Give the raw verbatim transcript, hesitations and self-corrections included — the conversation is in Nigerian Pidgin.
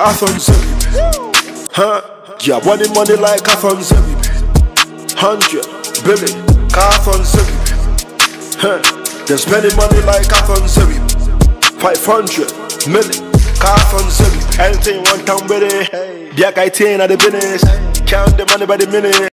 Afonso. Huh? Yeah, wanting money like Afonso. Hundred billion, Afonso. Huh? They're spending money like Afonso. Five hundred million, Afonso. Anything one time with it. Be a guy ten at the business. Count the money by the minute.